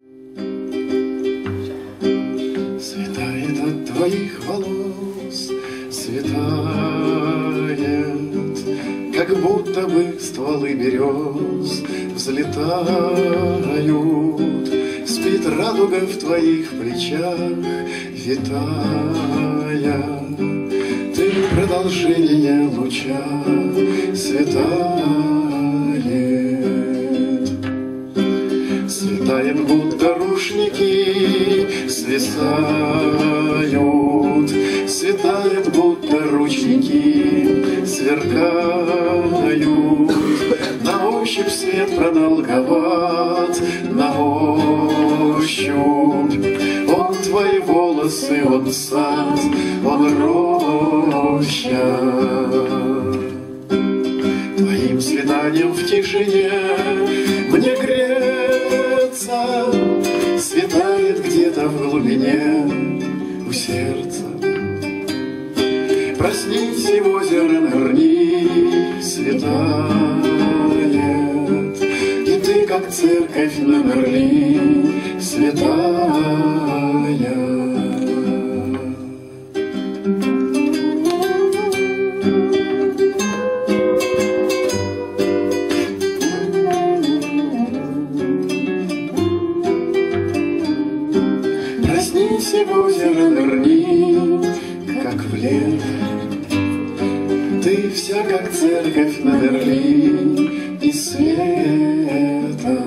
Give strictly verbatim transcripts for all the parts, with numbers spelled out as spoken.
Светает от твоих волос, светает, как будто бы стволы берез взлетают. Спит радуга в твоих плечах, витая. Ты продолжение луча светает. Светает, будто рушники свисают. Светает, будто ручники сверкают. На ощупь свет продолговат, на ощупь. Он твои волосы, он сад, он роща. Твоим светанием в тишине мне греться. Светает где-то в глубине у сердца. Проснись, и в озеро нырни, светает. И ты, как церковь на Мерли, святая. Проснись, и в озеро нырни, как в лето. Ты вся, как церковь на Мерли и света.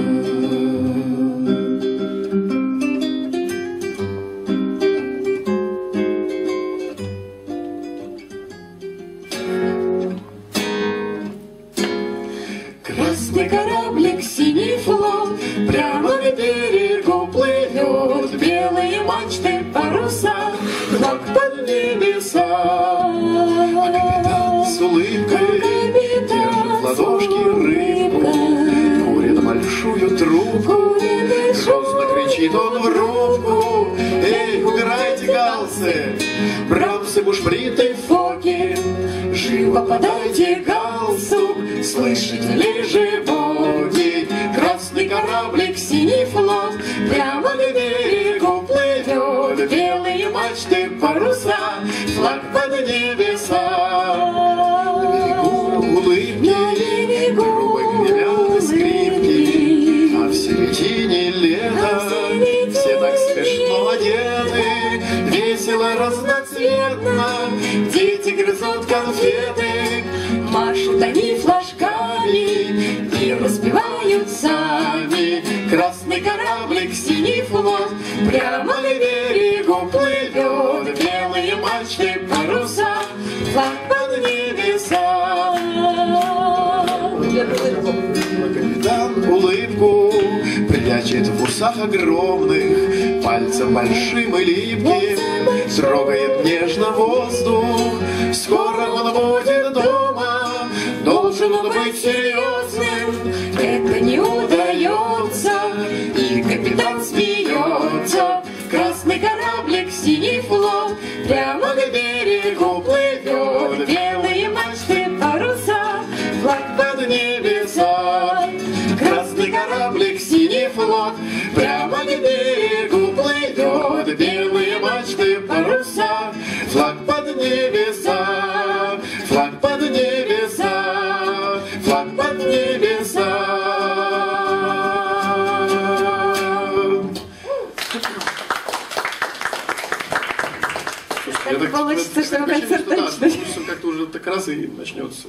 Красный кораблик, синий флот прямо к берегу плывет. Белые мачты, паруса, флаг под небеса. А капитан с улыбкой держит в ладошки рыбку, курит большую трубку, грозно кричит он в рубку. Эй, убирайте галсы, брамсы, бушприты, фоки, живо подайте галстук, слышите ли живоги? Красный кораблик, синий флот прямо к берегу плывет. Белые мачты, паруса, флаг под небеса. На берегу улыбки, грубой гремят скрипки, а в середине лета все так смешно одеты, весело, разноцветно, дети грызут конфеты, машут они флажками и распевают сами. Красный кораблик, синий флот прямо к берегу плывет. Белые мачты, паруса, флаг под небеса. Капитан улыбку прячет в усах огромных, пальцем большим и липким трогает нежно воздух. Скоро он будет дома, должен он быть серьезным. Это не удается, и капитан смеется. Красный кораблик, синий флот прямо к берегу плывет. Белые мачты, паруса, флаг под небеса. Красный кораблик, синий флот прямо к берегу плывет. Белые мачты, паруса, флаг под небеса. Флаг под небеса, флаг под небеса. Так так получится, что концерт начнется. Как-то уже так раз и начнется.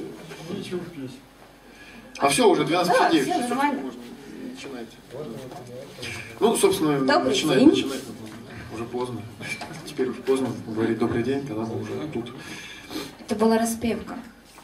А все, уже двенадцать пятьдесят девять. Да, все нормально. Можно начинать. Ну, собственно, Добрый начинать, день. начинать. Уже поздно. Теперь уже поздно говорить добрый день, когда мы уже тут. Это была распевка.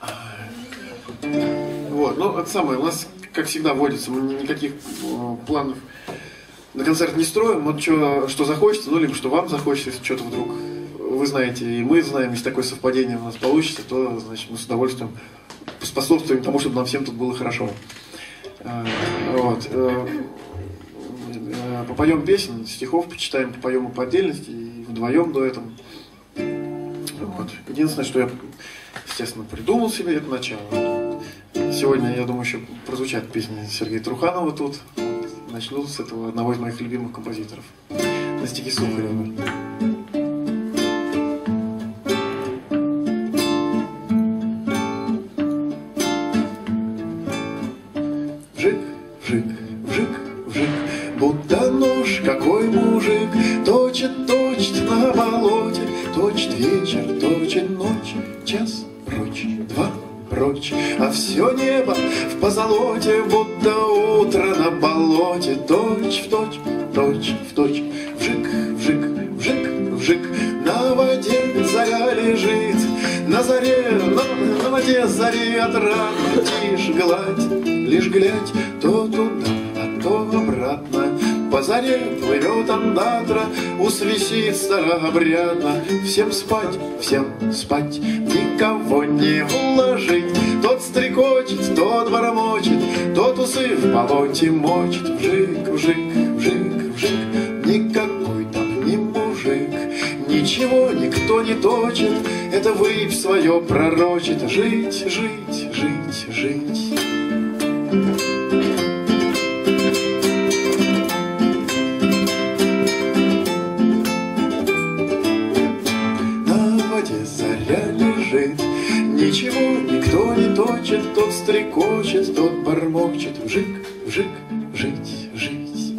Вот, ну, это самое, у нас, как всегда, водится, мы никаких э, планов на концерт не строим, вот что, что захочется, ну, либо что вам захочется, если что-то вдруг, вы знаете, и мы знаем, если такое совпадение у нас получится, то, значит, мы с удовольствием способствуем тому, чтобы нам всем тут было хорошо. Э, вот. Э, э, попоем песен, стихов почитаем, попоем и по отдельности, и вдвоем дуэтом. Вот. Единственное, что я, естественно, придумал себе это начало. Сегодня, я думаю, еще прозвучат песни Сергея Труханова тут. начну с этого одного из моих любимых композиторов. На стихи Сухарева. Вжик, вжик, вжик, вжик, будто нож какой мужик точит, точит на болоте, точит вечер, точит ночь, час прочь, два прочь, а все небо в позолоте, будто утро на болоте, точь в точь, точь в точь, вжик, вжик, вжик, вжик, на воде заря лежит, на заре, на, на воде зари отрадно, тишь гладь, лишь глядь, то туда, а то обратно, по заре плывет андатра, усвисит старообрядно. Всем спать, всем спать, никого не уложить. Тот стрекочет, тот бормочет, тот усы в болоте мочит. Вжик, вжик, вжик, вжик, никакой там не мужик. Ничего никто не точит, это выпь свое пророчит. Жить, жить, жить, жить. Заря лежит, ничего никто не точит, тот стрекочет, тот бормочет. Вжик, вжик, жить, жить.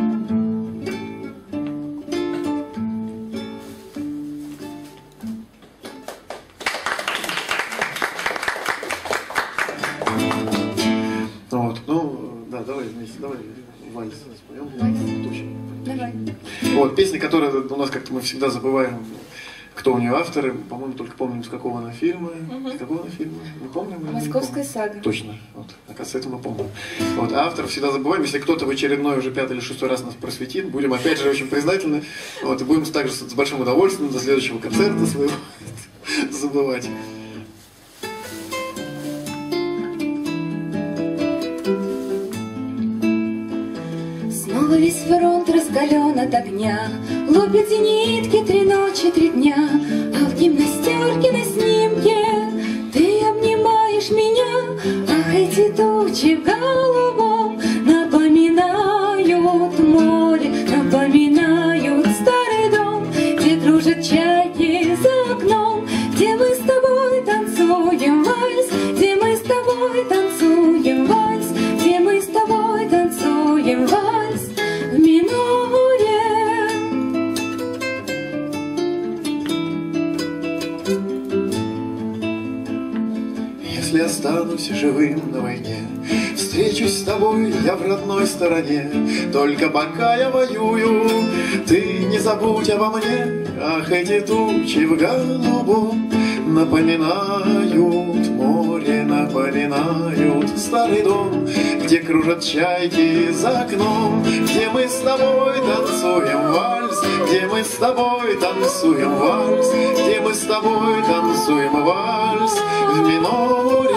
Вот, ну, да, давай вместе, давай вальс споем. Давай. Вот, песня, которая у нас как-то мы всегда забываем, кто у нее авторы, по-моему, только помним, с какого она фильма. Угу. С какого она фильма? Мы помним? «Московская сага». Точно. Вот. Оказывается, это мы помним. Вот. А автор всегда забываем. Если кто-то в очередной, уже пятый или шестой раз нас просветит, будем опять же очень признательны. Вот. И будем также с большим удовольствием до следующего концерта своего забывать. Снова весь фронт раскален от огня, лупят зенитки три ночи, три дня, а в гимнастерке на снимке ты обнимаешь меня. Ах, эти тучи в голубом напоминают море, напоминают старый дом, где кружат чайки за окном, где мы с тобой танцуем вальс, где мы с тобой танцуем вальс, где мы с тобой танцуем вальс в миноре. Если останусь живым на войне, встречусь с тобой я в родной стороне. Только пока я воюю, ты не забудь обо мне. Ах, эти тучи в голубом напоминают море, напоминают старый дом, где кружат чайки за окном, где мы с тобой танцуем вальс, где мы с тобой танцуем вальс, где мы с тобой танцуем вальс в миноре.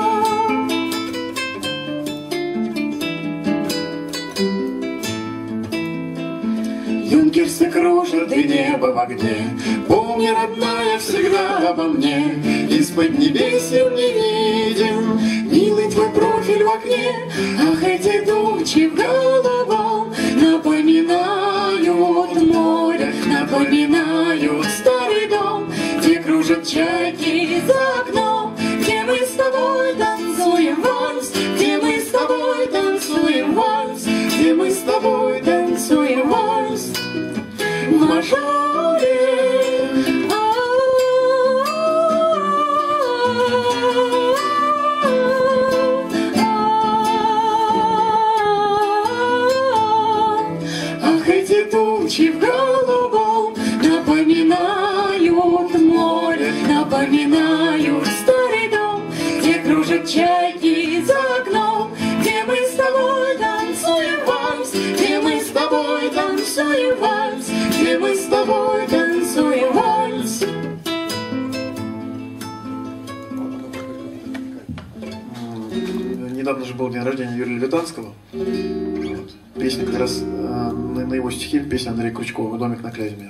Юнкерсы кружат и небо в огне, помни, родная, всегда обо мне. Из-под небесен не виден милый твой профиль в окне. Ах, эти тучи в голубом напоминают море, напоминают старый дом, где кружат чайки за окном, где мы с тобой танцуем вальс, где мы с тобой танцуем вальс, где мы с тобой танцуем вальс в мажоре. Ах, эти тучи в голубом напоминают море, напоминают старый дом, где кружат чайки за окном, где мы с тобой танцуем вальс, где мы с тобой танцуем вальс, где мы с тобой танцуем вальс. Недавно же был день рождения Юрия Левитанского. Вот. Песня как раз э, на, на его стихи, песня Андрея Крючкова «Домик на Клязьме».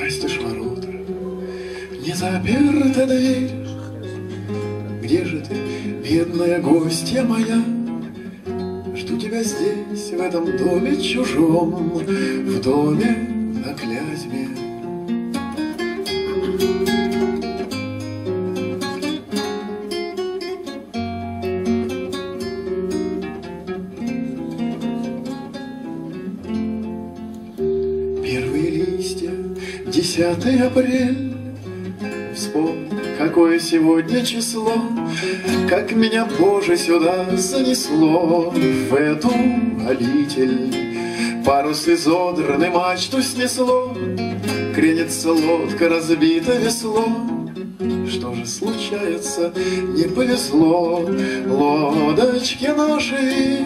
настежь ворота, не заперта дверь. Где же ты, бедная гостья моя? Жду тебя здесь, в этом доме чужом, в доме на Клязьме. Первые листья, десятый апрель. Вспомни, какое сегодня число, как меня, Боже, сюда занесло, в эту обитель. Парус изодран и мачту снесло, кренится лодка, разбито весло. Что же случается, не повезло лодочке нашей.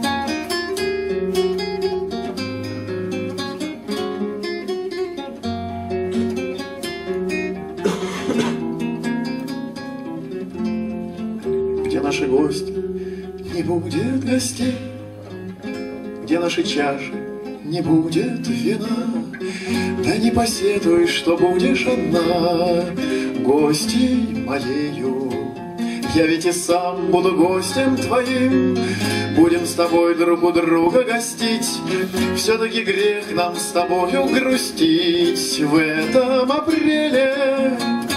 Где наши гости, не будет гостей, где наши чаши, не будет вина. Да не посетуй, что будешь одна гостьей моею. Я ведь и сам буду гостем твоим, будем с тобой друг у друга гостить. Все-таки грех нам с тобою грустить в этом апреле.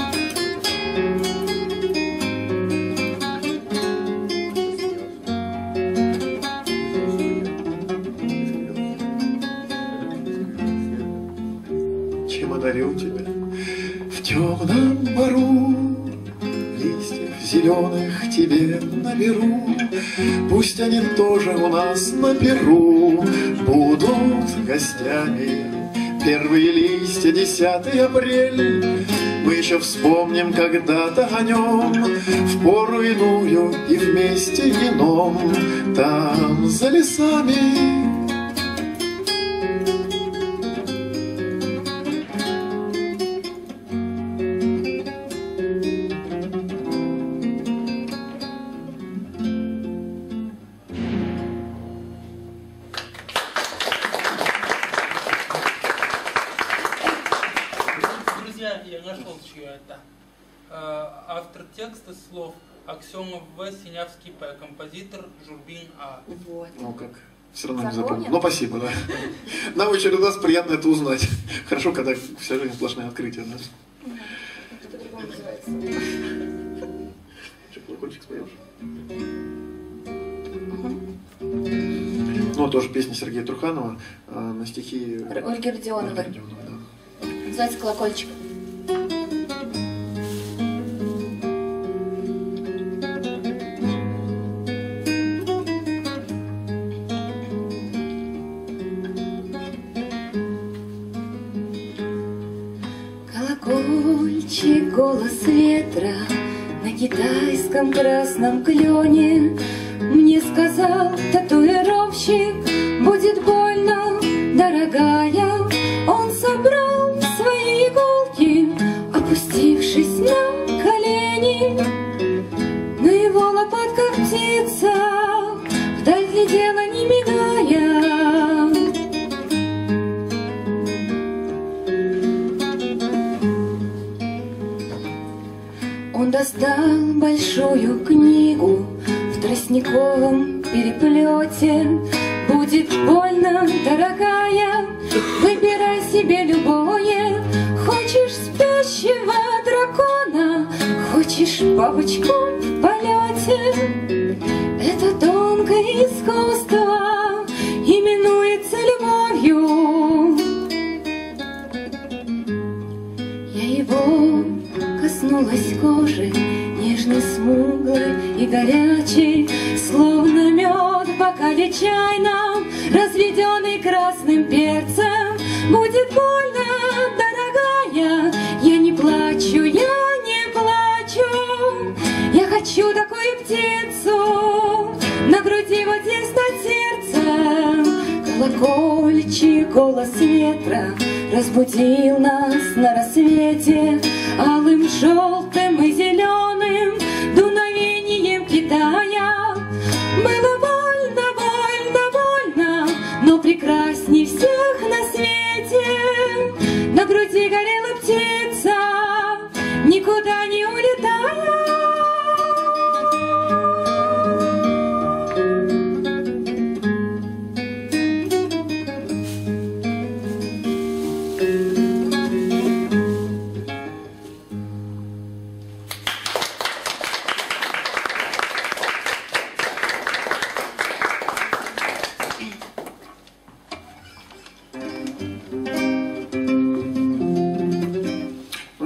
Чем одарю тебя в темном бару, листьев зеленых тебе наберу. Пусть они тоже у нас на перу будут гостями. Первые листья, десятый апрель. Мы еще вспомним когда-то о нем, в пору иную и вместе ином, там за лесами. Я нашел, чье это. Автор текста слов Аксенов В, Синявский П, композитор Журбин А. Вот. Ну как, все равно не Запомнил? запомнил. Ну спасибо, да. Нам в очередной раз приятно это узнать. Хорошо, когда вся жизнь сплошное открытие, да? Что по-другому называется? Что, колокольчик споешь? Ну, тоже песня Сергея Труханова на стихи Ольги Родионовой. Ольги Родионовой, да. Называется «Колокольчик». Колокольчик, голос ветра на китайском красном клене. Мне сказал татуировщик, будет больно, дорогая. Он собрал свои иголки, опустившись на колени. На его лопатках птица вдаль глядела, не мигая. Он достал большую книгу в тростниковом переплете. Будет больно, дорогая, выбирай себе любое. Хочешь спящего дракона, хочешь бабочку в полете. Это тонкое искусство именуется любовью. Я его коснулась кожи, нежной, смуглой и горячей, словно мед в бокале чайном, разведенный красным перцем. Будет больно, дорогая, я не плачу, я не плачу. Я хочу такую птицу на груди, вот здесь над сердцем. Колокольчик, голос ветра разбудил нас на рассвете алым, желтым и зеленым дуновением Китая. Было больно, больно, больно, но прекрасней всех на свете. На груди горел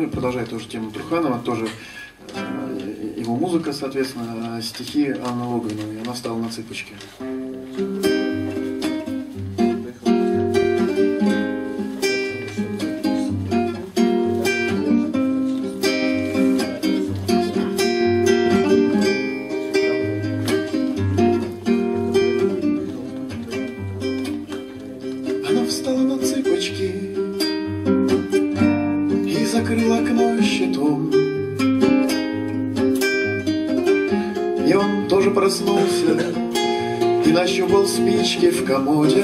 ну, продолжает тоже тему Труханова, тоже э, его музыка, соответственно, стихи Анны Логвиновой. Она встала на цыпочки. Она встала на цыпочки и закрыла окно щитом. И он тоже проснулся и нащупал спички в комоде.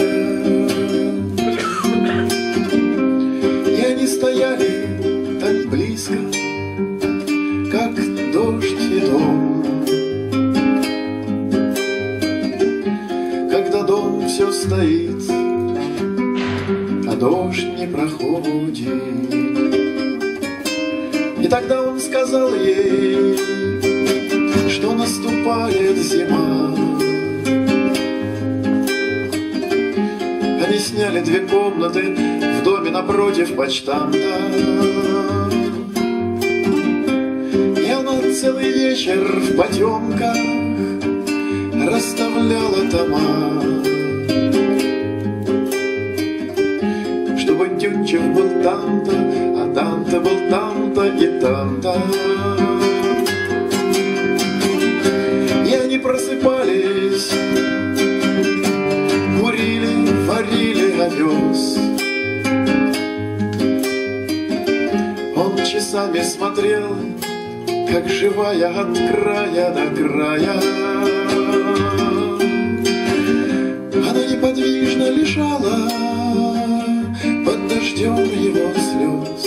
И они стояли так близко, как дождь и дом. Когда дом все стоит, а дождь не проходит. И тогда он сказал ей, что наступает зима. Они сняли две комнаты в доме напротив почтамта. И она целый вечер в потемках расставляла тома, чтобы Тютчев был там-то, а там-то был там-то и там-то. И они просыпались, курили, варили овес. Он часами смотрел, как живая от края до края. Она неподвижно лежала под дождем его слез,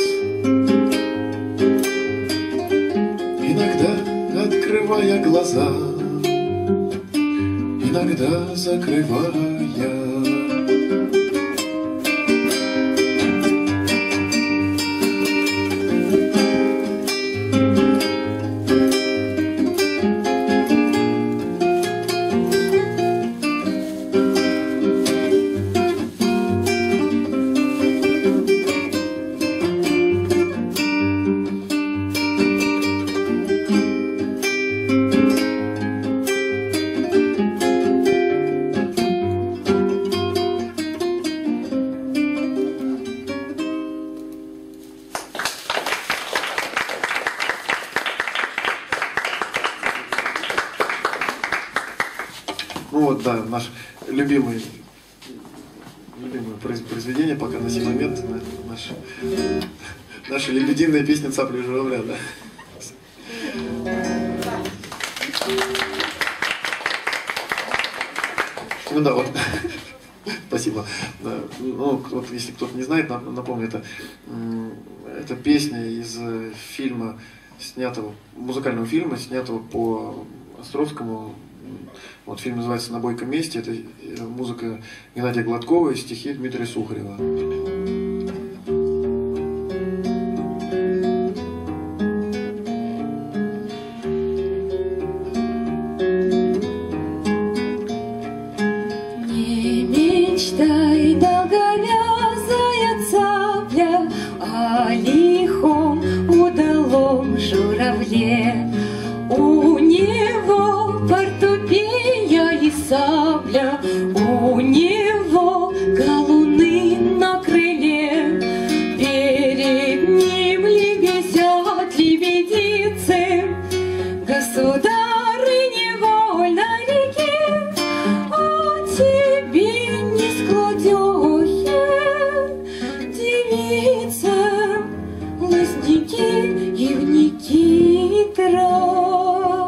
иногда открывая глаза, иногда закрывая. Ну вот, да, наш любимый, любимое произведение пока на сей момент, наш, наша лебединая песня «Цапля и журавля», да. Ну да, вот. Спасибо. Да. Ну, вот, если кто-то не знает, напомню, это, это песня из фильма, снятого, музыкального фильма, снятого по Островскому. Вот фильм называется «На бойком месте». Это музыка Геннадия Гладкова и стихи Дмитрия Сухарева. Не мечтай, долговязая цапля, о лихом удалом журавле. У него портупея и сабля, у него галуны на крыле. Перед ним лебезят лебедицы, государы невольно реки. А тебе не складёхе, девица, лосники, ивники, трав.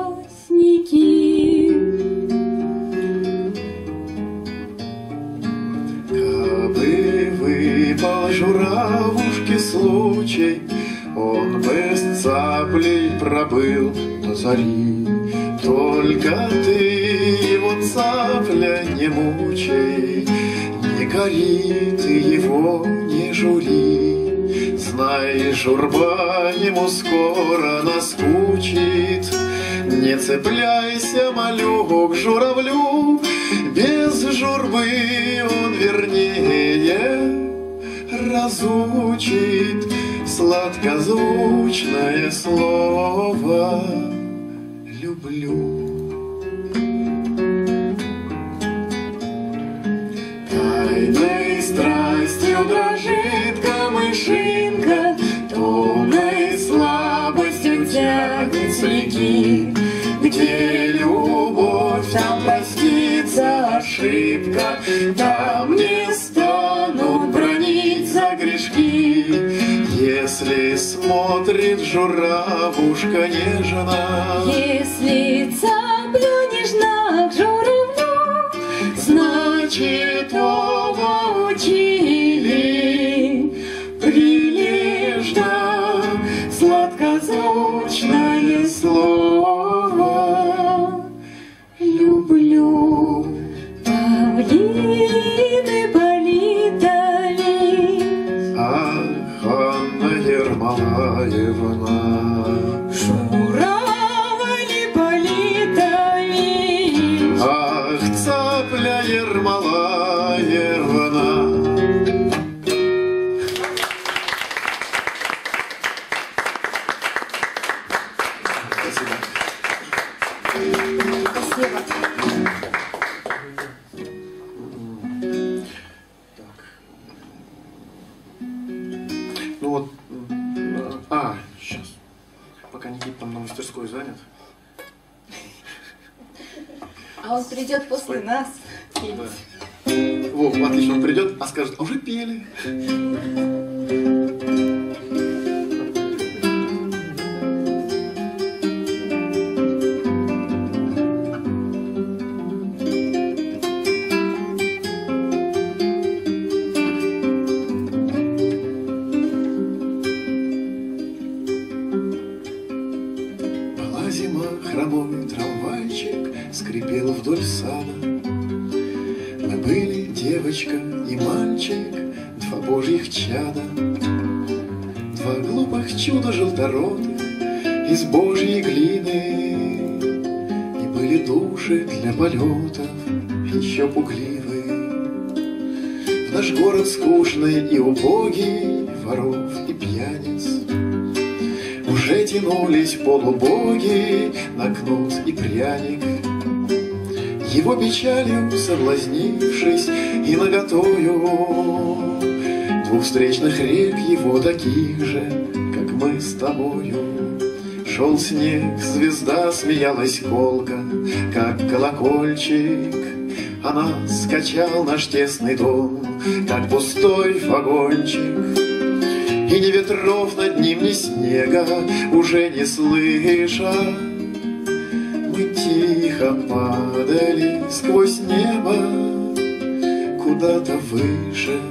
Кабы выпал журавушке случай, он без цаплей пробыл до зари. Только ты его, цапля, не мучай, не гори ты его, не жури. Знай, журба ему скоро наскучит. Не цепляйся, малюк, к журавлю, без журбы он вернее разучит. сладкозвучное слово люблю. Тайной страстью дрожит камышинка, томной слабостью тянет слеги. Где любовь, там простится ошибка, там не станут бронить за грешки. Если смотрит журавушка нежно, Если цапля нежна к журавлю, значит, оба учили прилежно сладкозвучное слово люблю. павлины политали, Ах, Анна Ермолаевна, журавли политали, ах, цапля Ермолаевна. Спасибо. Спасибо. Так. Ну вот, а, сейчас. Пока Никита там на мастерской занят. А он придет после нас. Да. Во, отлично, он придет, а скажет, а уже пели. Была зима, хромой трамвайчик скрипел вдоль сада. Мы были девочка и мальчик, два божьих чада. Два глупых чуда желторотых из божьей глины. И были души для полетов еще пугливые. В наш город скучный и убогий, воров и пьяниц уже тянулись полубоги на кнут и пряник. Его печалью соблазнившись и наготою двух встречных рек его таких же, как мы с тобою. Шел снег, звезда смеялась колко, как колокольчик, а нас скачал наш тесный дом, как пустой вагончик. И ни ветров над ним, ни снега уже не слыша, мы тихо падали сквозь небо куда-то выше.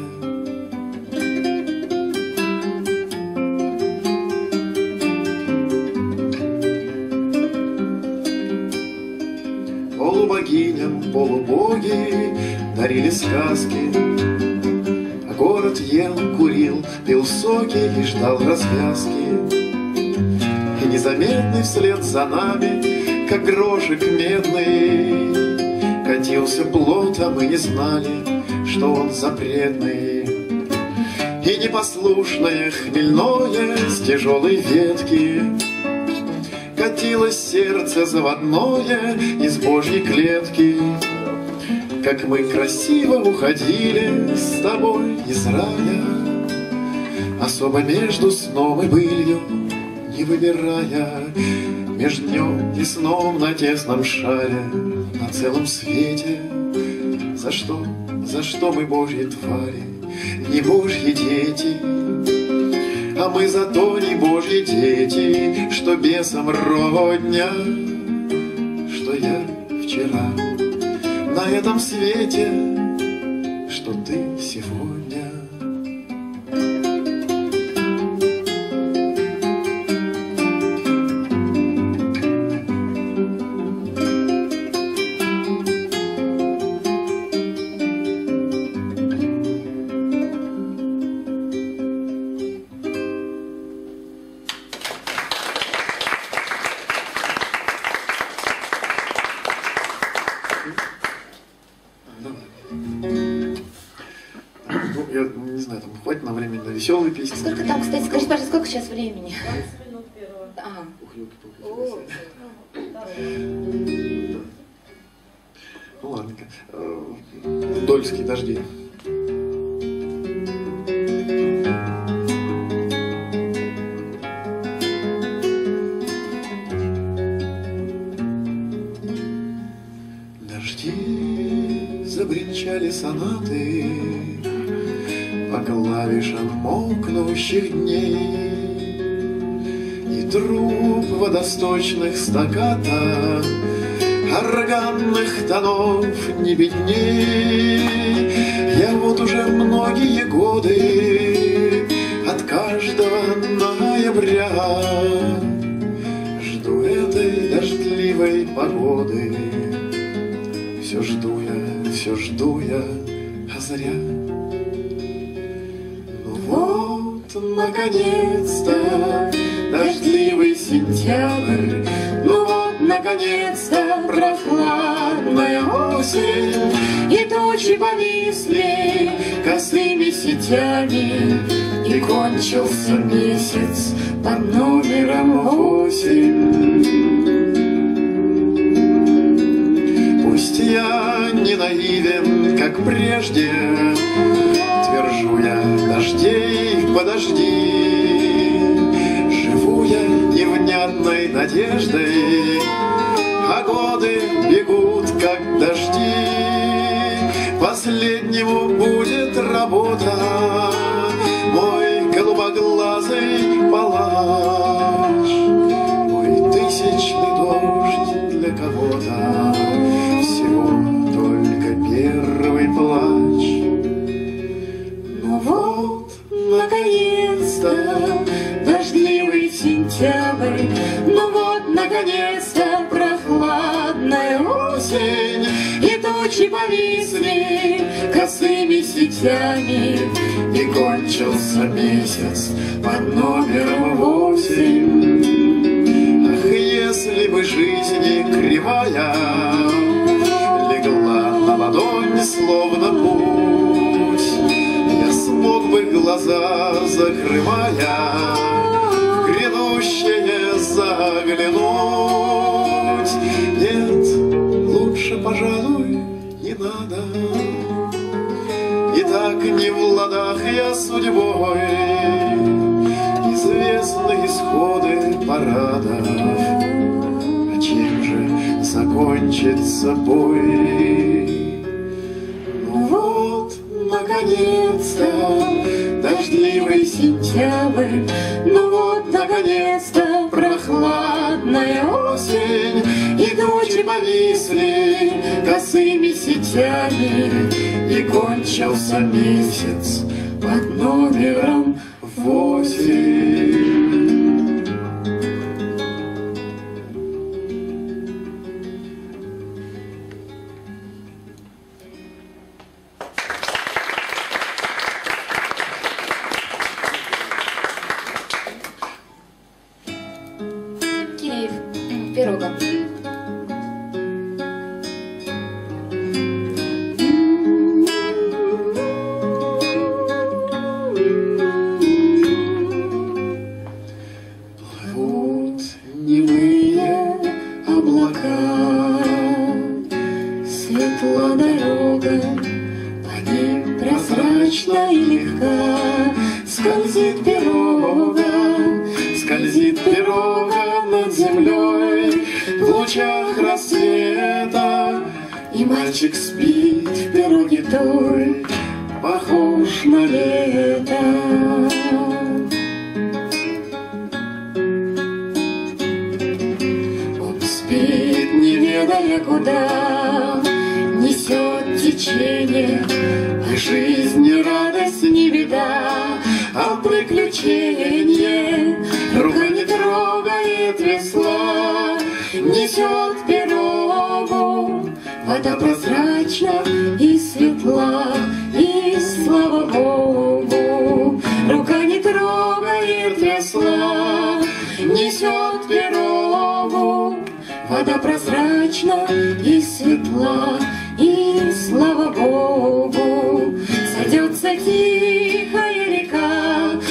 Полубогиням полубоги дарили сказки, а город ел, курил, пил соки и ждал развязки. И незаметный вслед за нами, как грошек медный, катился плот, а мы не знали, что он запретный. И непослушное хмельное с тяжелой ветки катилось сердце заводное из божьей клетки. Как мы красиво уходили с тобой из рая, особо между сном и былью не выбирая, меж днем и сном на тесном шаре, на целом свете. За что, за что мы божьи твари, не божьи дети? А мы зато не божьи дети, что бесом родня, что я вчера на этом свете, что ты сегодня. Давай. веселые песни. Сколько там, кстати, скажите, пожалуйста, сколько сейчас времени? двадцать минут первого. А. Ух, елки-палки. Ну ладненько. Дольские дожди. Дожди забринчали сонаты по клавишам мокнущих дней, и труп водосточных стаккато органных тонов не бедней. Я вот уже многие годы от каждого ноября жду этой дождливой погоды. Все жду я, все жду я, а зря. Ну вот, наконец-то, дождливый сентябрь. Ну вот, наконец-то, прохладная осень, и тучи повисли косыми сетями, и кончился месяц под номером восемь. Пусть я не наивен, как прежде, твержу я, дождей подожди. Живу я невнятной надеждой, а годы бегут, как дожди. Последнему будет работа, мой голубоглазый палач, мой тысячный дождь для кого-то, всего только первый плач. Ну вот, наконец-то, дождливый сентябрь. Ну вот, наконец-то, прохладная осень, и тучи повисли косыми сетями, и кончился месяц под номером восемь. Ах, если бы жизнь кривая легла на ладонь, словно путь, я смог бы, глаза закрывая, в грядущее заглянуть. Нет, лучше, пожалуй, не надо. И так не в ладах я судьбой, известны исходы парадов. А чем же закончится бой? Ну вот, наконец-то, дождливый сентябрь. Ну вот, наконец-то, прохладная осень, и тучи повисли косыми сетями, и кончился месяц под номером восемь. Киреев, пирога. Плывут немые облака, светла дорога, по ним прозрачна и легка. Скользит пирога, скользит пирога над землей в лучах рассвета, и мальчик спит в пироге той, похож на лето. Он спит, не ведая куда несет течение, а жизнь не радость, не беда, а приключение. Рука не трогает весла, несет пирогу, вода прозрачна и светла, и слава Богу. Рука не трогает весла, несет пирогу, вода прозрачна и светла, и слава Богу. Сойдется тихая река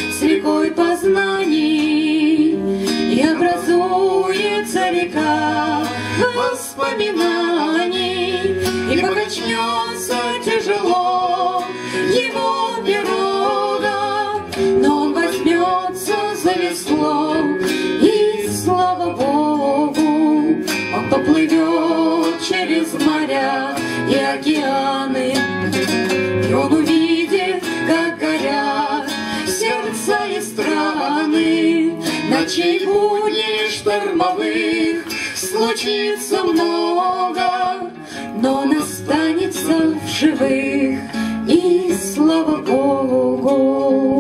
воспоминаний, и покачнется тяжело его пирога, но он возьмется за весло, и слава Богу, он поплывет через моря и океаны, и он увидит, как горят сердца и страны. Ночей будней штормовых случится много, но он останется в живых, и слава Богу.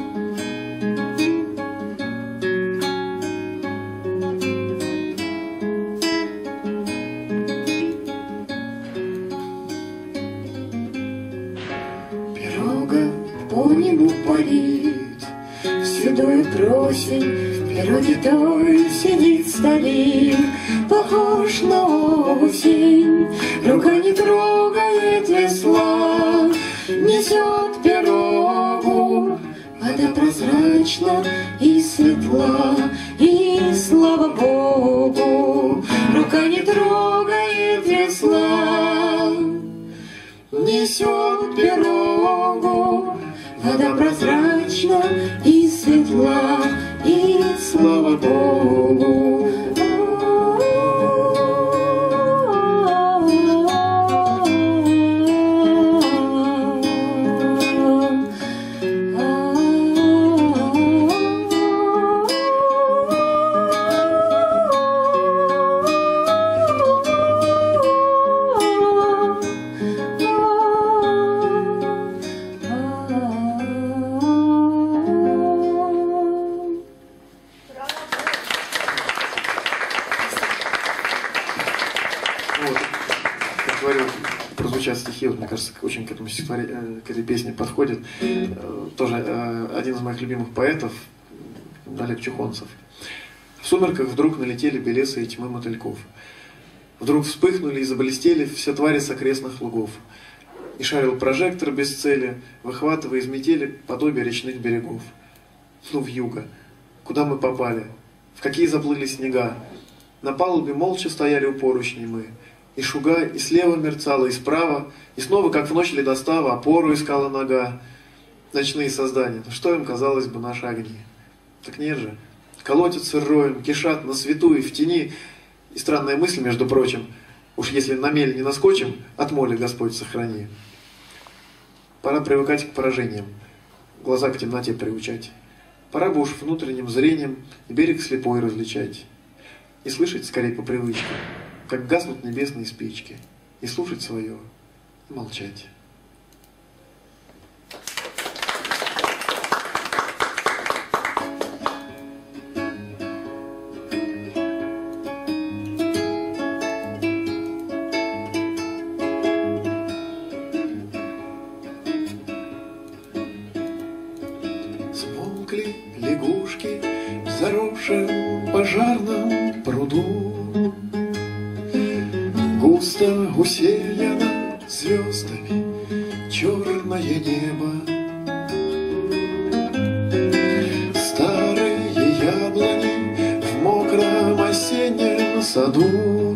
Пирога по небу парит, в седую просень в природе той сидит старик, похож на осень. Рука не трогает весла, несет пирогу, вода прозрачна и светла, и слава Богу. Рука не трогает весла, несет пирогу, вода прозрачна и светла, и слава Богу. Стихи, вот, мне кажется, очень к этому стихотворению, к этой песне подходит. Тоже один из моих любимых поэтов, Олег Чухонцев. В сумерках вдруг налетели белесые тьмы мотыльков. Вдруг вспыхнули и заблестели все твари с окрестных лугов. И шарил прожектор без цели, выхватывая из метели подобие речных берегов. Ну, вьюга, куда мы попали? В какие заплыли снега? На палубе молча стояли у поручней мы. И шуга, и слева мерцала, и справа, и снова, как в ночь ледостава, опору искала нога. Ночные создания, ну что им, казалось бы, наши огни? Так нет же, колотятся роем, кишат на свету и в тени. И странная мысль, между прочим, уж если на мель не наскочим, от моли Господь сохрани. Пора привыкать к поражениям, глаза к темноте приучать. Пора бы уж внутренним зрением берег слепой различать. И слышать скорее по привычке, как гаснут небесные спички, и слушать свое, и молчать. Смолкли лягушки в заросшем пожарном пруду. Густо усеяно звездами черное небо. Старые яблони в мокром осеннем саду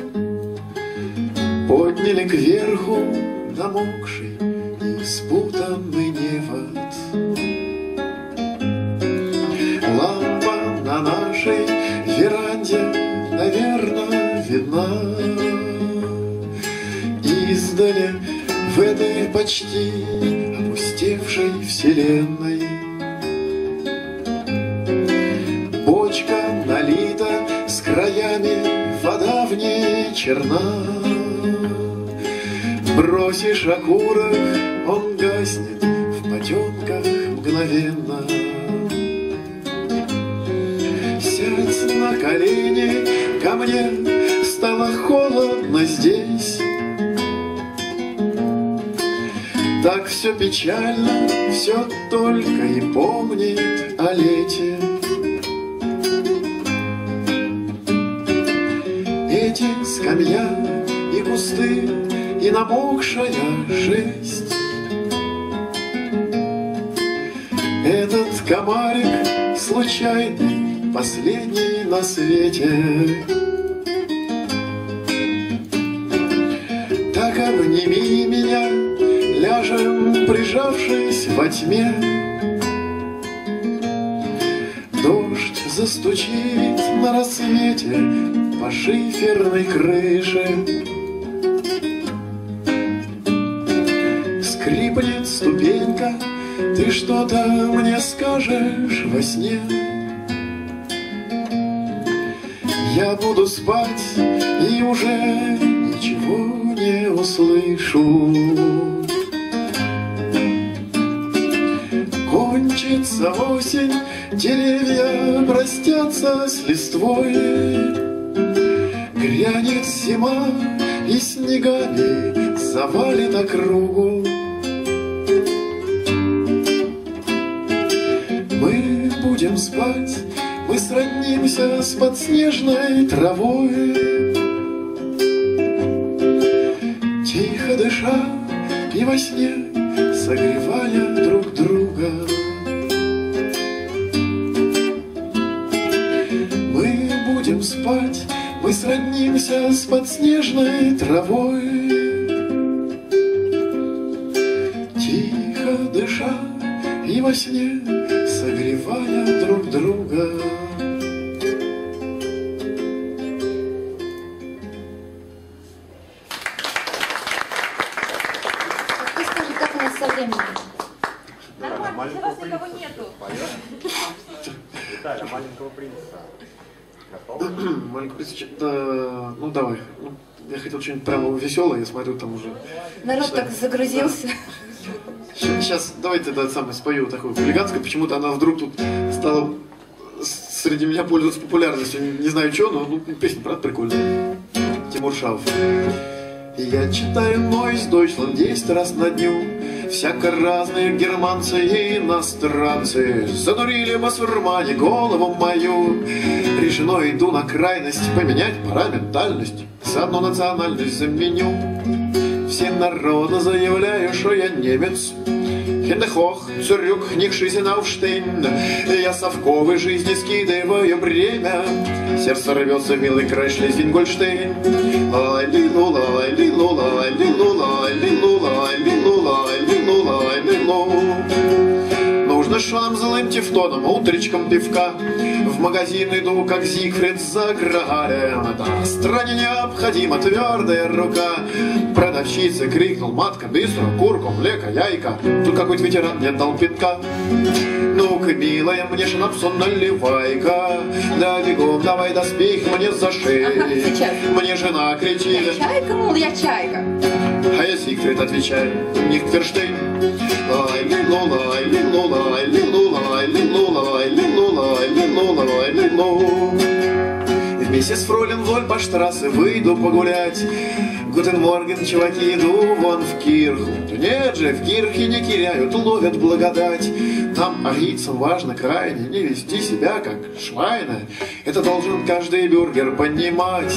подняли кверху намокший и спутанный невод. Лампа на нашей веранде, наверное, видна. Издали в этой почти опустевшей вселенной. Бочка налита с краями, вода в ней черна. Бросишь окурок, он гаснет в потемках мгновенно. Сядь на колени ко мне, стало холодно здесь. Так все печально, все только и помнит о лете. Эти скамья и кусты, и намокшая жесть. Этот комарик случайный, последний на свете. обними меня, ляжем, прижавшись во тьме. Дождь застучит на рассвете по шиферной крыше. Скрипнет ступенька, ты что-то мне скажешь во сне. Я буду спать и уже ничего не услышу. Кончится осень, деревья простятся с листвой. Грянет зима и снегами завалит округу. Мы будем спать, мы сроднимся с подснежной травой. Тихо дыша и во сне согревая друг друга. Мы будем спать, мы сроднимся с подснежной травой. Тихо дыша и во сне согревая друг друга. Кто скажет, как у нас со временем? Нормально, для вас никого нету. Виталий, маленького принца. Готов? Маленький принц, да, ну давай. Ну, я хотел что-нибудь прямо веселое, я смотрю, там уже... Народ так загрузился. Сейчас давайте да, самое спою такую хулиганскую. Почему-то она вдруг тут стала среди меня пользоваться популярностью. Не, не знаю что, но ну, песня, правда, прикольная. Тимур Шауф. Я читаю Нойз Дойчланд десять раз на дню. Всяко разные германцы и иностранцы задурили басурмане голову мою. Решено иду на крайность, поменять пора ментальность. Заодно национальность заменю. Всем народу заявляю, что я немец. Хендехох, цурюк, нихшизенауштейн. Я совковой жизни скидываю бремя. Сердце рвется в милый край Шлезвиг-Гольштейн. Лай-ли-лу, лай-ли-лу, лай-ли-лу, лай-ли-лу, лай-ли-лу, лай-ли-лу, лай-ли-лу. Нужно швам злым тефтоном, утречком пивка. В магазин иду, как Зигфрид за Граалем. Да, стране необходима твердая рука. Продавщица крикнул: матка, быстро, курку, млеко, яйка. Тут какой-то ветеран мне дал пинка. Ну-ка, милая, мне шнапсу наливай-ка. Да бегом, давай доспех мне за шею. Ага, мне жена кричит: я чайка, мол, я чайка. А я Зигфрид отвечаю: Нихтверштейн. Лай-ли-лу, лай-ли-лу, лай-ли-лу, лай-ли-лу, лай-ли-лу, лай-ли-лу, лай-ли-лу. Вместе с фройлен вдоль по штрассе выйду погулять. Гутен морген, чуваки, иду вон в кирху. Да нет же, в кирхе не киряют, ловят благодать. Нам, арийцам, важно крайне не вести себя как швайна. Это должен каждый бюргер понимать.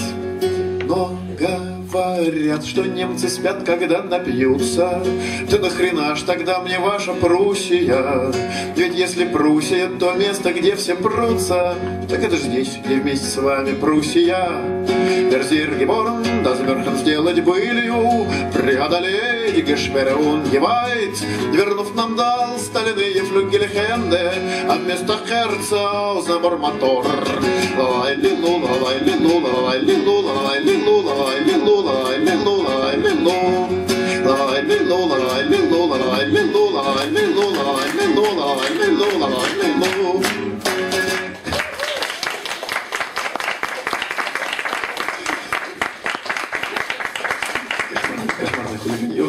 Но говорят, что немцы спят, когда напьются. Да нахрена ж тогда мне ваша Пруссия? Ведь если Пруссия, то место, где все прутся, так это же здесь, где вместе с вами Пруссия. Берзир геборн, да замерхан сделать былью, преодолеть Гешперун Гевайт, вернув нам дал стальные флюгельхенды, а вместо Херца забор-мотор. Лай-ли-лу, лай-ли-лу, лай-ли-лу, лай-ли-лу, лай-ли-лу, лай-ли-лу, лай-ли-лу. Лай-ли-лу, лай-ли-лу, лай-ли-лу, лай-ли-лу, лай-ли-лу, лай-ли-лу, лай-ли-лу. Кошмарное хулиганье.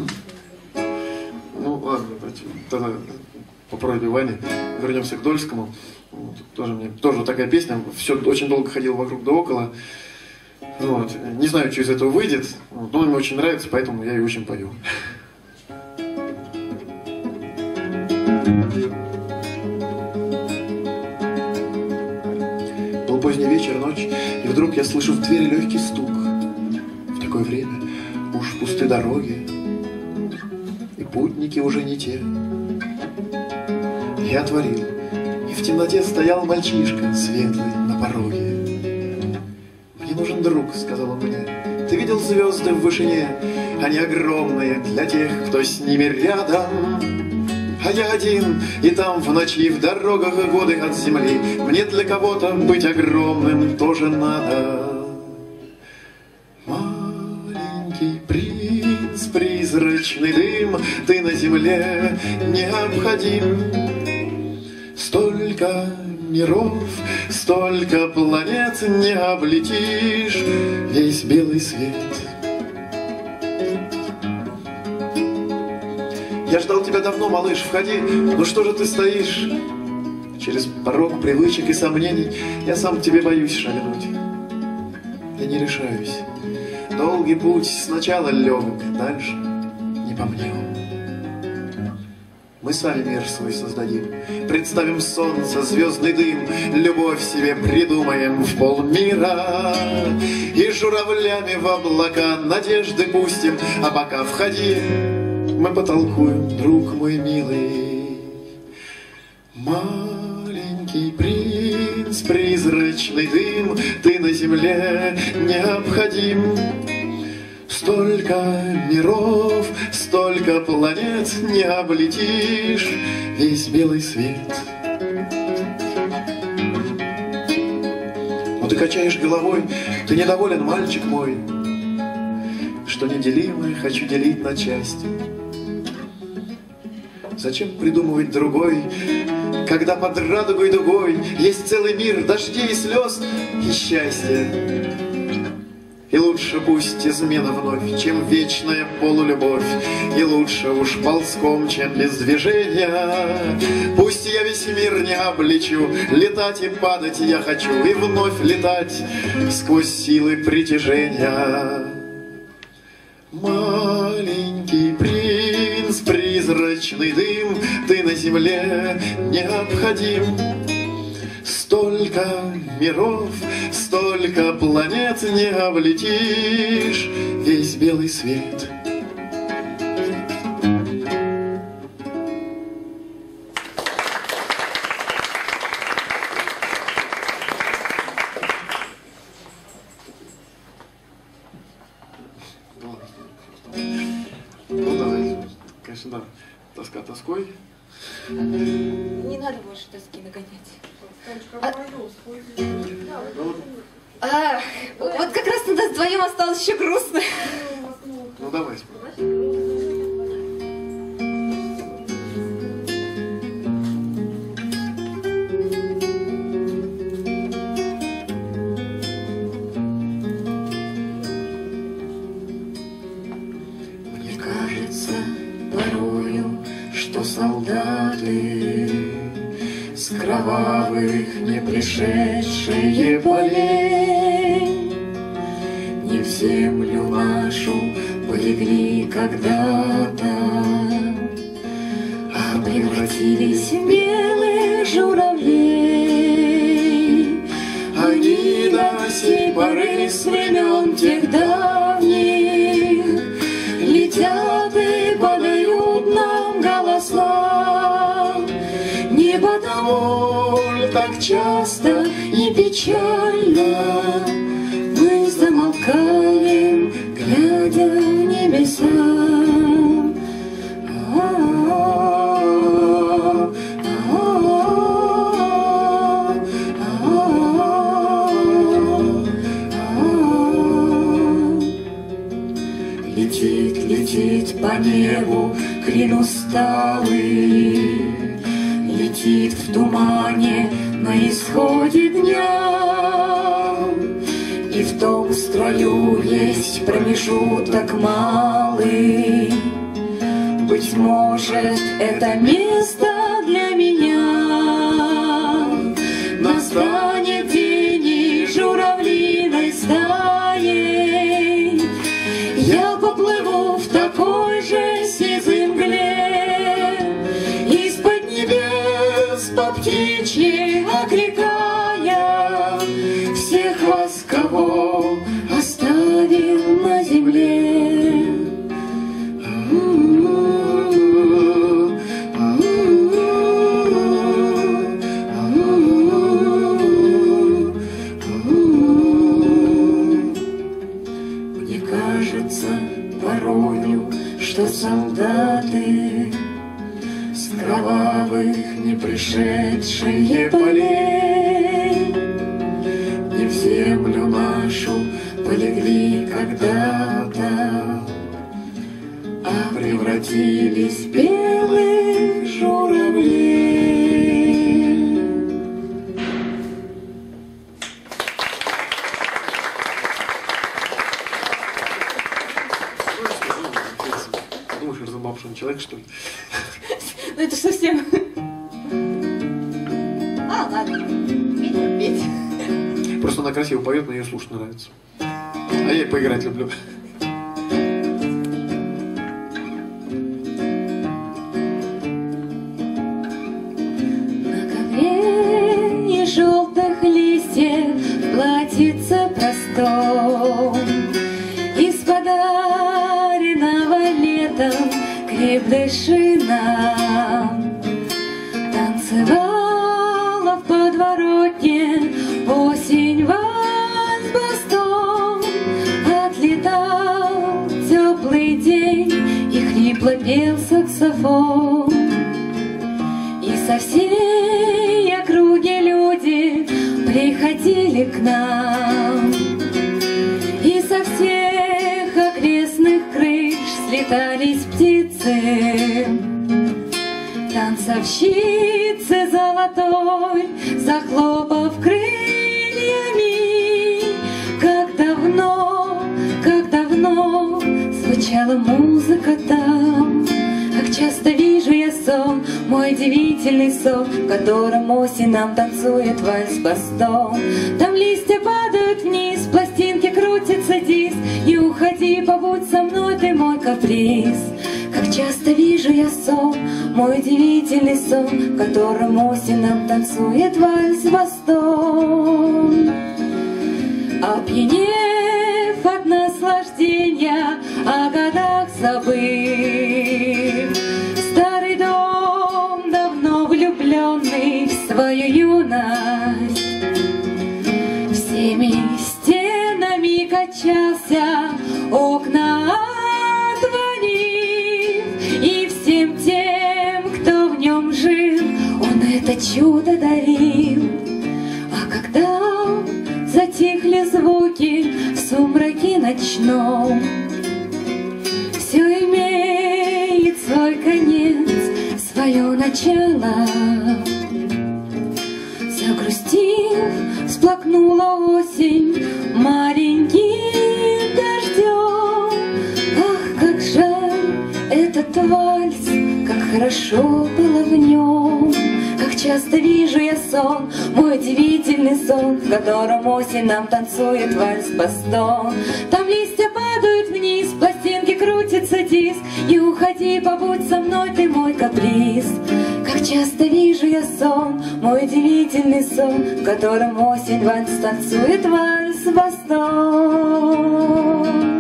Ну ладно, давайте тогда по просьбе Вани вернемся к Дольскому. Вот, тоже мне тоже такая песня. Все очень долго ходил вокруг да около. Вот. Не знаю, что из этого выйдет, вот, но мне очень нравится, поэтому я ее очень пою. Был поздний вечер, ночь, и вдруг я слышу в двери легкий стук. В такое время уж пусты дороги, и путники уже не те. Я отворил, и в темноте стоял мальчишка, светлый, на пороге. «Мне нужен друг», — сказал он мне. «Ты видел звезды в вышине? Они огромные для тех, кто с ними рядом. А я один, и там в ночи, в дорогах годы от земли. Мне для кого-то быть огромным тоже надо. Маленький принц, призрачный дым, ты на земле необходим. Столько миров, столько планет не облетишь весь белый свет. Я ждал тебя давно, малыш, входи, ну что же ты стоишь? Через порог привычек и сомнений я сам к тебе боюсь шагнуть. Я не решаюсь. Долгий путь сначала легок, дальше не по мне. Мы сами мир свой создадим, представим солнце, звездный дым, любовь себе придумаем в полмира. И журавлями в облака надежды пустим, а пока входи, мы потолкуем, друг мой милый. Маленький принц, призрачный дым, ты на земле необходим. Столько миров, столько планет не облетишь весь белый свет. Но ты качаешь головой, ты недоволен, мальчик мой, что неделимое хочу делить на части. Зачем придумывать другой, когда под радугой дугой есть целый мир дождей и слез и счастья? И лучше пусть измена вновь, чем вечная полулюбовь, и лучше уж ползком, чем без движения. Пусть я весь мир не облечу, летать и падать я хочу, и вновь летать сквозь силы притяжения. Маленький принц, призрачный дым, ты на земле необходим. Столько миров, столько планет не облетишь весь белый свет. Ну давай, конечно, да, тоска тоской. Не надо больше тоски нагонять. А, а, вот как раз у нас вдвоем осталось еще грустно. Ну давай. Мне кажется порою, что солдаты с кровавых не пришедшие полей не в землю нашу полегли когда-то, а превратились в белых журавлей. Они до сей поры с времен тех давних летят и подают нам голоса. Не потому ли так часто и печально мы замолкаем, глядя в небеса? Летит, летит по небу клин усталый, летит в тумане на исходе дня. И в том строю есть промежуток малый. Быть может, это место для меня. Настанет день, и журавлиной стаей я поплыву в такой же сизой мгле, из-под небес по птичьи окликая всех вас, кого оставил на земле. Мне кажется порой, росли когда-то, а превратились в белых журавлей. Думаешь, разобавший человек, что ли? Ну это совсем... А, ладно, петь, петь. Просто она красиво поет, но ее слушать нравится. А я и поиграть люблю. На ковре из желтых листьев платьице простом, из подаренного летом крепдышина танцевала в подворотне осень вальс бастом. Отлетал теплый день, и хрипло пел саксофон. И со всей округи люди приходили к нам, и со всех окрестных крыш слетались птицы. Танцовщицы золотой, захлопав крыльями, как давно, как давно звучала музыка там. Как часто вижу я сон, мой удивительный сон, в котором осень нам танцует вальс бастом. Там листья падают вниз, пластинки крутится диск. Не уходи, побудь со мной, ты мой каприз. Как часто вижу я сон, мой удивительный сон, в котором осень нам танцует вальс бастом. Опьянев от наслаждения, о годах забыв, старый дом, давно влюбленный в свою юность, всеми стенами качался, окна отворив, и всем тем, кто в нем жил, он это чудо дарил. А когда затихли звуки в сумраке ночном, все имеет свой конец, свое начало. Загрустив, всплакнула осень маленьким дождем. Ах, как жаль этот вальс, как хорошо было в нем. Как часто вижу я сон, мой удивительный сон, в котором осень нам танцует вальс бастом. Там листья падают вниз, пластинки крутится диск. Не уходи, побудь со мной, ты мой каприз. Как часто вижу я сон, мой удивительный сон, в котором осень вальс танцует вальс бастом.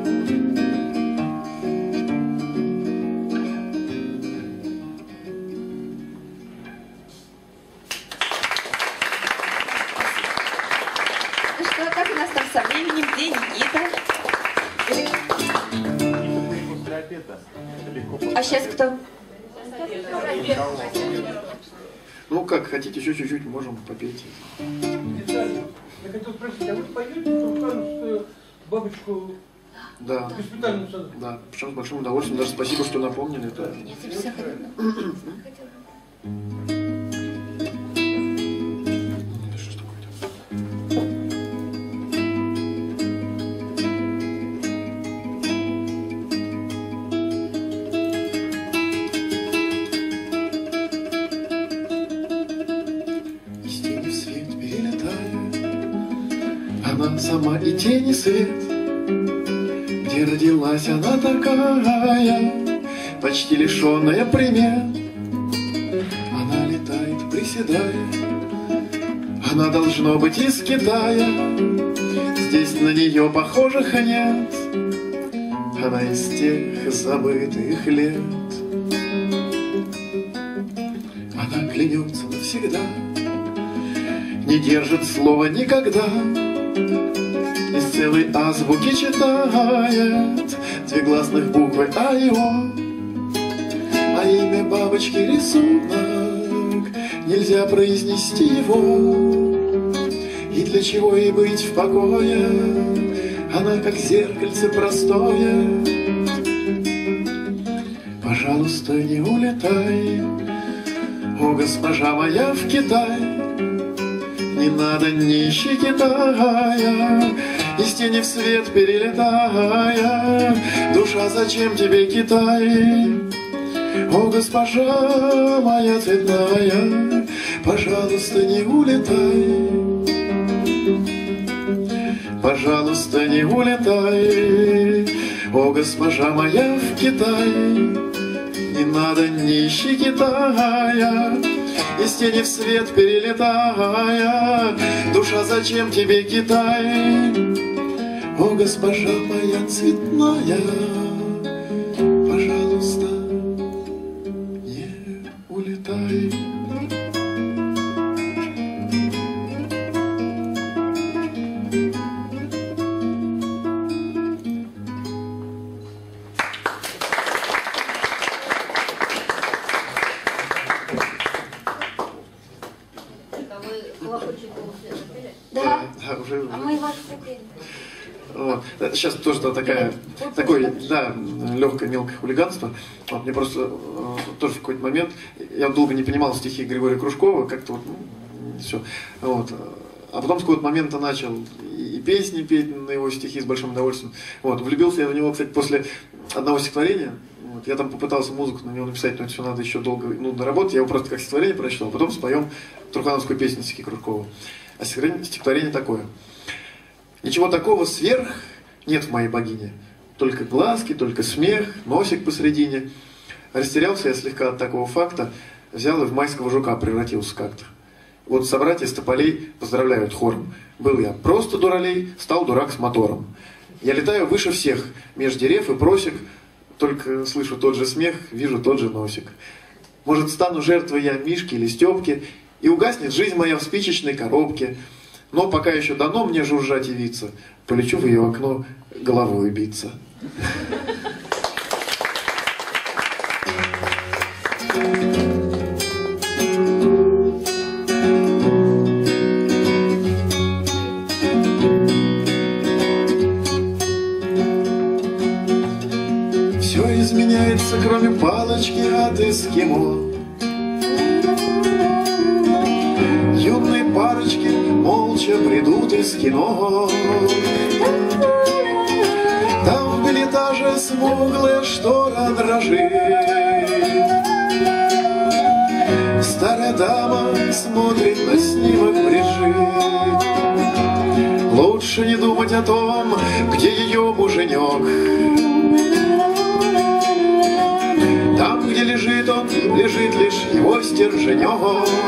Как у нас там со временем? Где Никита? После обеда. Это легко. А сейчас кто? Ну как, хотите еще чуть-чуть, можем попеть. Я хотел спросить, а вы поете Туркановскую бабочку Да, в госпитальном саду? да, причем с большим удовольствием. Даже спасибо, что напомнили. Это... Я тебе все хотела. Это что ж такое-то? Из тени в свет перелетает, она сама и тени свет. Где родилась она такая, почти лишенная примет. Она летает, приседая, она должно быть из Китая. Здесь на нее похожих нет, она из тех забытых лет. Она клянется навсегда, не держит слова никогда. Из целой азбуки читает две гласных буквы А и О. А имя бабочки рисунок, нельзя произнести его. И для чего ей быть в покое, она как зеркальце простое. Пожалуйста, не улетай, о, госпожа моя, в Китай. Не надо, не ищи Китая, из тени в свет перелетая. Душа, зачем тебе Китай? О, госпожа моя цветная, пожалуйста, не улетай. Пожалуйста, не улетай, о, госпожа моя, в Китай. Не надо, не ищи Китая, из тени в свет перелетая. Душа, зачем тебе Китай? О, госпожа моя цветная, пожалуйста, не улетай. Да, Да, уже, а мы вас хотели. вот. Сейчас тоже да, такая, такое, да, легкое, мелкое хулиганство. Вот, мне просто э, тоже в какой-то момент, я долго не понимал стихи Григория Кружкова, как-то вот, ну, все. Вот. А потом с какого-то момента начал и песни петь на его стихи с большим удовольствием. Вот. Влюбился я в него, кстати, после одного стихотворения. Вот. Я там попытался музыку на него написать, но это все надо еще долго, нудно работать. Я его просто как стихотворение прочитал, а потом споем трухановскую песню стихи Кружкова. А стихотворение, стихотворение такое. Ничего такого сверх нет в моей богине. Только глазки, только смех, носик посредине. Растерялся я слегка от такого факта, взял и в майского жука превратился как-то. Вот собратья с тополей поздравляют хором. Был я просто дуралей, стал дурак с мотором. Я летаю выше всех, меж дерев и просек, только слышу тот же смех, вижу тот же носик. Может, стану жертвой я Мишки или Степки, и угаснет жизнь моя в спичечной коробке. Но пока еще дано мне жужжать и виться, полечу в ее окно головой биться. Все изменяется, кроме палочки от эскимо. Юные парочки молча бредут из кино. Там в билетаже смуглая штора дрожит. Старая дама смотрит на снимок Брижит. Лучше не думать о том, где ее муженек. Там, где лежит он, лежит лишь его стерженек.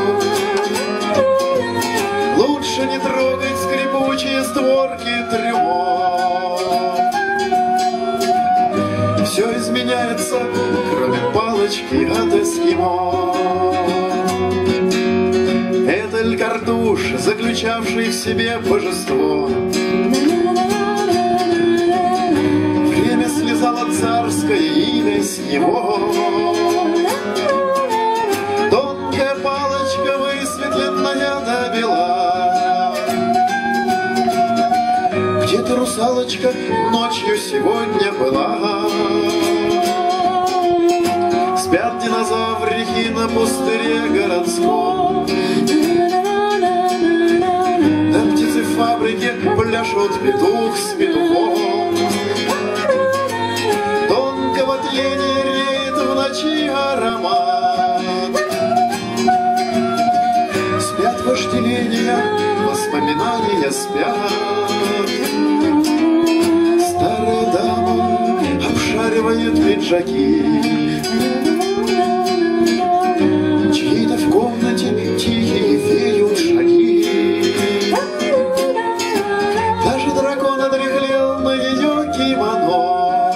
Лучше не трогать скрипучие створки трюмов. Все изменяется, кроме палочки от эскимо. Это ль картуш, заключавший в себе божество. Время слезало царское имя с него. Тонкая палочка, высветленная до бела. Где-то русалочка ночью сегодня была. Спят динозаврики на пустыре городском. На птицефабрике пляшут петух с петухом. Тонкого тления реет в ночи аромат. Спят вожделения, воспоминания спят. Старая дама обшаривает пиджаки. Чьи-то в комнате тихие веют шаги. Даже дракон отряхлел на ее кимоно.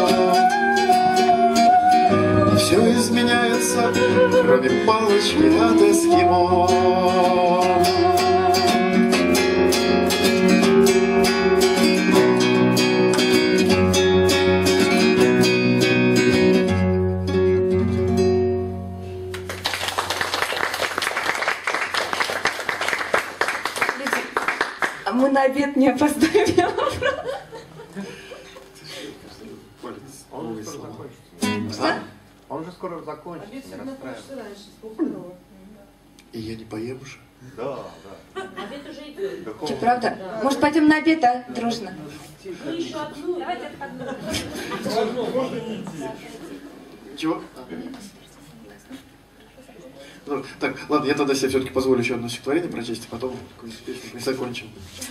Все изменяется, кроме палочки от эскимо. Мы на обед не опоздаем. А? Он же скоро закончится, Обед не всегда хочется расстраивайся. раньше, с полвторого. И я не поем же. Да, да. Обед уже идет. Какого- Что, правда? Может, пойдем на обед, а? Дружно. Ну, еще одну. Давайте отходную. Чего? Ну, так, ладно, я тогда себе все-таки позволю еще одно стихотворение прочесть, а потом какую-нибудь песню и закончим.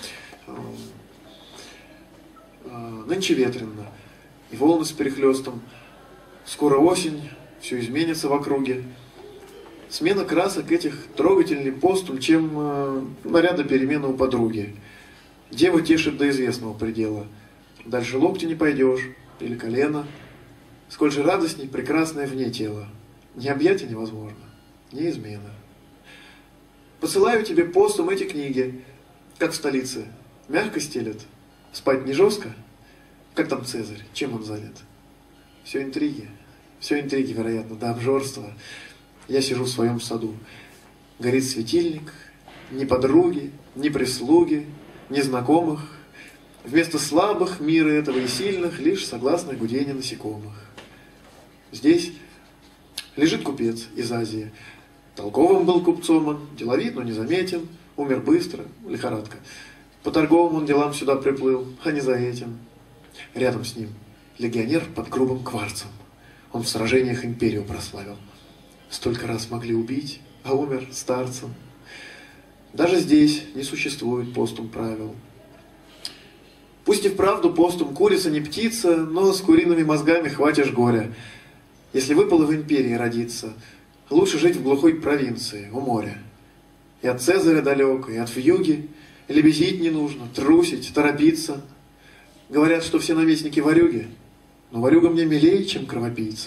Нынче ветренно, и волны с перехлестом. Скоро осень, все изменится в округе. Смена красок этих трогательней постум, чем э, наряда перемена у подруги. Дева тешит до известного предела. Дальше локти не пойдешь, или колено. Сколь же радостней прекрасное вне тела. Ни объятия невозможно, ни измена. Посылаю тебе постум эти книги, как в столице. Мягко стелят, спать не жестко. Как там Цезарь, чем он занят? Все интриги, все интриги, вероятно, до обжорства. Я сижу в своем саду. Горит светильник, ни подруги, ни прислуги, ни знакомых. Вместо слабых мира этого и сильных лишь согласное гудение насекомых. Здесь лежит купец из Азии. Толковым был купцом он, деловит, но незаметен, умер быстро, лихорадка. По торговым он делам сюда приплыл, а не за этим. Рядом с ним легионер под грубым кварцем. Он в сражениях империю прославил. Столько раз могли убить, а умер старцем. Даже здесь не существует постум правил. Пусть и вправду постум курица не птица, но с куриными мозгами хватишь горя. Если выпало в империи родиться, лучше жить в глухой провинции, у моря. И от Цезаря далеко, и от вьюги. Лебезить не нужно, трусить, торопиться. Говорят, что все наместники ворюги, но ворюга мне милее, чем кровопийца.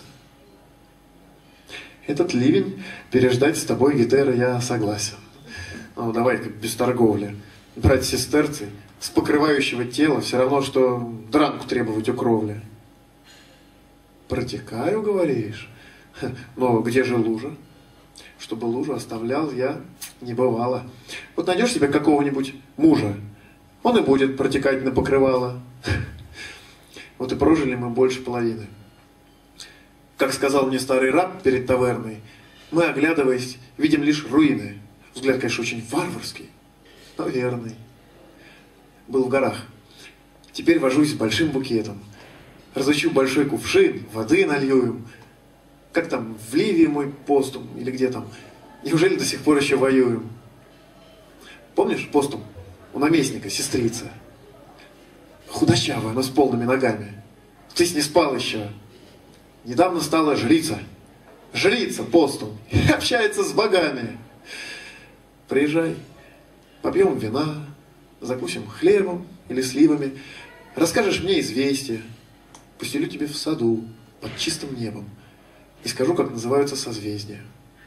Этот ливень переждать с тобой, Гетера, я согласен. Ну, давай-ка без торговли. Брать сестерцы с покрывающего тела все равно, что дранку требовать у кровли. Протекаю, говоришь? Но где же лужа? Чтобы лужу оставлял я, не бывало. Вот найдешь себе какого-нибудь мужа, он и будет протекать на покрывало. Вот и прожили мы больше половины. Как сказал мне старый раб перед таверной, мы, оглядываясь, видим лишь руины. Взгляд, конечно, очень варварский, но верный. Был в горах. Теперь вожусь с большим букетом. Разучу большой кувшин, воды налью им. Как там, в Ливии мой постум, или где там? Неужели до сих пор еще воюем? Помнишь постум? У наместника сестрица. Худощавая, но с полными ногами. Ты с ней спал еще. Недавно стала жрица. Жрица постум. И общается с богами. Приезжай, попьем вина, закусим хлебом или сливами. Расскажешь мне известия. Поселю тебе в саду под чистым небом. И скажу, как называются созвездия.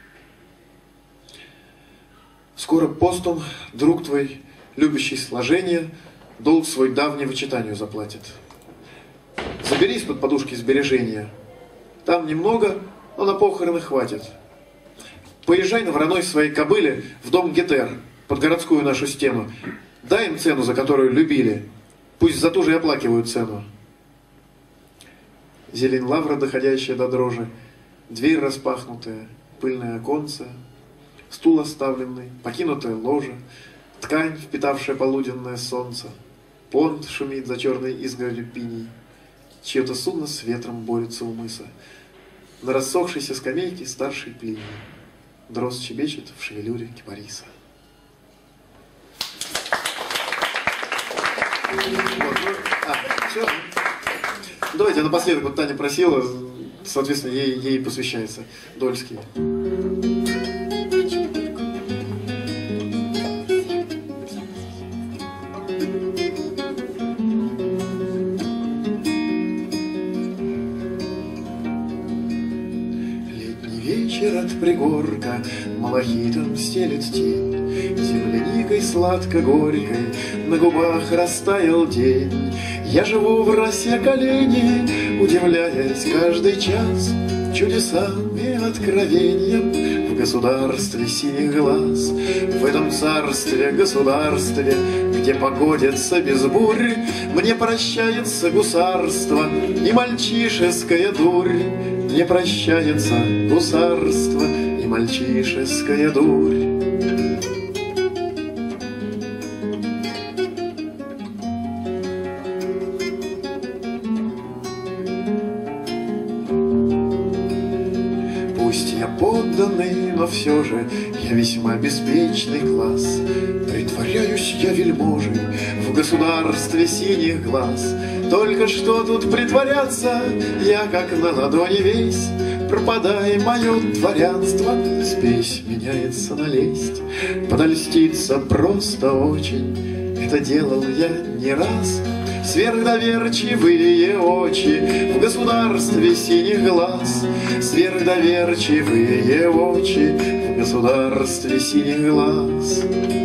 Скоро постум, друг твой, любящий сложение, долг свой давний вычитанию заплатит. Забери из-под подушки сбережения. Там немного, но на похороны хватит. Поезжай на вороной своей кобыле в дом Гетер, под городскую нашу стену. Дай им цену, за которую любили. Пусть за ту же и оплакивают цену. Зелень лавра, доходящая до дрожи, дверь распахнутая, пыльное оконце, стул оставленный, покинутая ложа, ткань, впитавшая полуденное солнце, понт шумит за черной изгородью пиней, чье-то судно с ветром борется у мыса. На рассохшейся скамейке старший Плиний. Дрозд щебечет в шевелюре кипариса. А, все. Давайте напоследок, вот Таня просила, соответственно, ей, ей посвящается Дольский. Вечер от пригорка малахитом стелет тень, земляникой сладко-горькой на губах растаял день. Я живу в росе коленей, удивляясь каждый час чудесам и откровениям. В в государстве синих глаз, в этом царстве, государстве, где погодится без бурь, мне прощается гусарство и мальчишеская дурь. Мне прощается гусарство и мальчишеская дурь. Пусть я подданный, но все же я весьма беспечный класс. Притворяюсь я вельможей в государстве синих глаз. Только что тут притворяться, я как на ладони весь. Пропадай мое дворянство, спесь меняется на лесть. Подольститься просто очень, это делал я не раз. Сверхдоверчивые очи в государстве синих глаз, сверхдоверчивые очи в государстве синих глаз.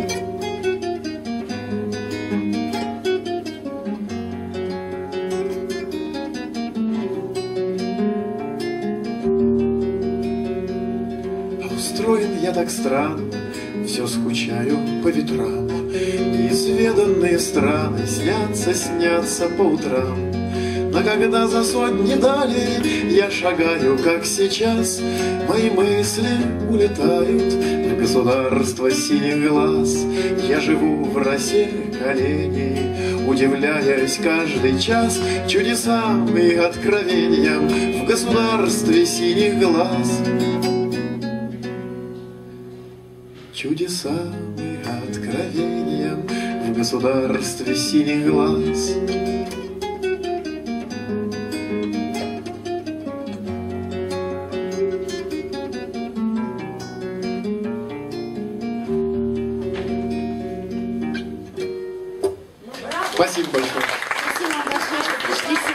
А устроен я так странно, все скучаю по ветрам. Неизведанные страны снятся, снятся по утрам. Но когда за сотни далей я шагаю, как сейчас, мои мысли улетают в государство синих глаз. Я живу в росе коленей, удивляясь каждый час чудесам и откровениям в государстве синих глаз. Чудесам и откровениям в государстве синих глаз. Спасибо большое. Спасибо вам большое, что пришли сегодня.